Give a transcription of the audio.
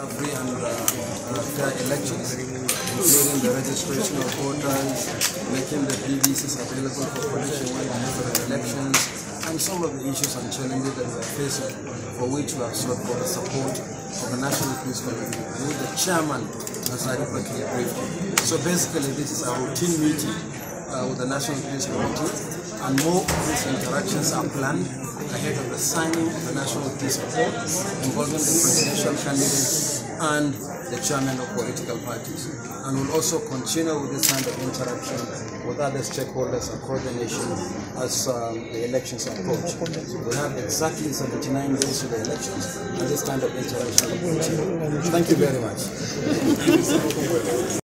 free and fair elections, including the registration of voters, making the PVCs available for collection when and after the elections, and some of the issues and challenges that we are facing, for which we have sought for the support of the National Peace Committee, with the chairman has adequately briefed. So basically, this is a routine meeting with the National Peace Committee, and more of these interactions are planned ahead of the signing of the National Peace Accord involving the presidential candidates and the chairman of political parties. And we'll also continue with this kind of interaction with other stakeholders across the nation as the elections approach. We have exactly 79 days to the elections, and this kind of interaction will continue. Thank you very much.